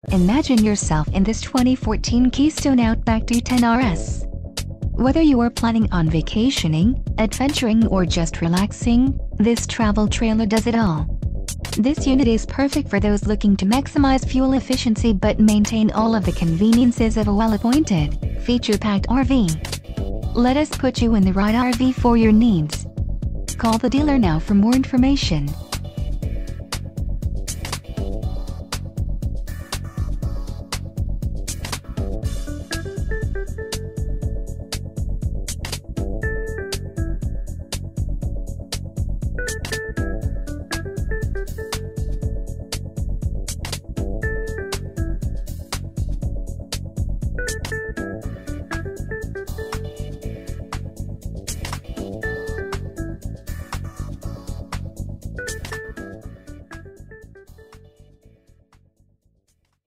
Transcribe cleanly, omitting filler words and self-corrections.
Imagine yourself in this 2014 Keystone Outback D10 RS. Whether you are planning on vacationing, adventuring or just relaxing, this travel trailer does it all. This unit is perfect for those looking to maximize fuel efficiency but maintain all of the conveniences of a well-appointed, feature-packed RV. Let us put you in the right RV for your needs. Call the dealer now for more information.